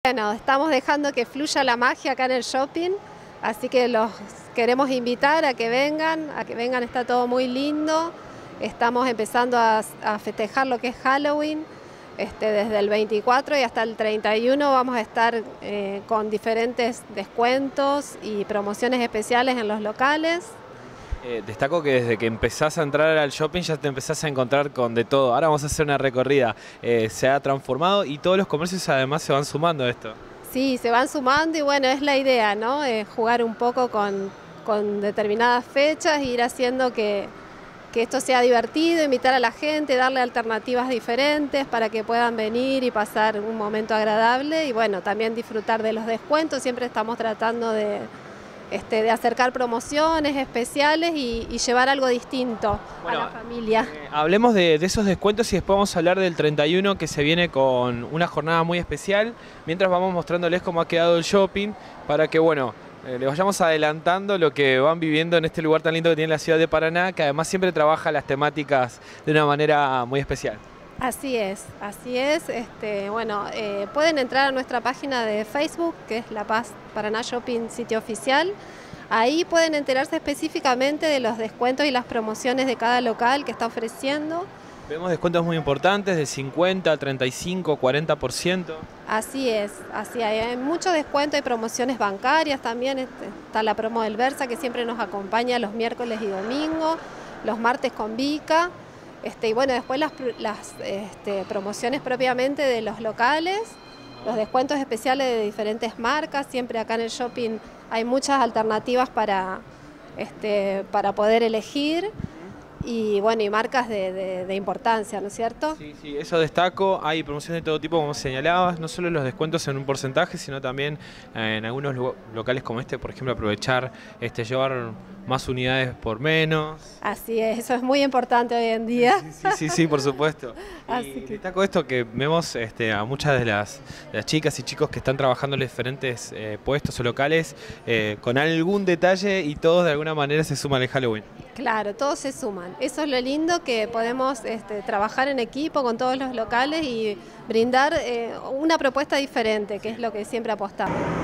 Bueno, estamos dejando que fluya la magia acá en el shopping, así que los queremos invitar a que vengan, está todo muy lindo. Estamos empezando a festejar lo que es Halloween, desde el 24 y hasta el 31 vamos a estar con diferentes descuentos y promociones especiales en los locales. Destaco que desde que empezás a entrar al shopping ya te empezás a encontrar con de todo. Ahora vamos a hacer una recorrida. Se ha transformado y todos los comercios además se van sumando a esto. Sí, se van sumando y bueno, es la idea, ¿no? Jugar un poco con determinadas fechas e ir haciendo que esto sea divertido, invitar a la gente, darle alternativas diferentes para que puedan venir y pasar un momento agradable y bueno, también disfrutar de los descuentos. Siempre estamos tratando de acercar promociones especiales y llevar algo distinto a la familia. Hablemos de esos descuentos y después vamos a hablar del 31 que se viene con una jornada muy especial, mientras vamos mostrándoles cómo ha quedado el shopping para que bueno, le vayamos adelantando lo que van viviendo en este lugar tan lindo que tiene la ciudad de Paraná, que además siempre trabaja las temáticas de una manera muy especial. Así es, así es. Pueden entrar a nuestra página de Facebook, que es La Paz Paraná Shopping Sitio Oficial. Ahí pueden enterarse específicamente de los descuentos y las promociones de cada local que está ofreciendo. Vemos descuentos muy importantes de 50, 35, 40%. Así es, hay mucho descuento, hay promociones bancarias también. Está la promo del Versa que siempre nos acompaña los miércoles y domingos, los martes con Vica. Y bueno, después las promociones propiamente de los locales, los descuentos especiales de diferentes marcas. Siempre acá en el shopping hay muchas alternativas para poder elegir y bueno, y marcas de importancia, ¿no es cierto? Sí, sí, eso destaco. Hay promociones de todo tipo, como señalabas, no solo los descuentos en un porcentaje, sino también en algunos locales como este, por ejemplo, aprovechar llevar más unidades por menos. Así es, eso es muy importante hoy en día. Sí, por supuesto. Así que destaco esto que vemos a muchas de las chicas y chicos que están trabajando en los diferentes puestos o locales con algún detalle y todos de alguna manera se suman al Halloween. Claro, todos se suman. Eso es lo lindo, que podemos trabajar en equipo con todos los locales y brindar una propuesta diferente, que es lo que siempre apostamos.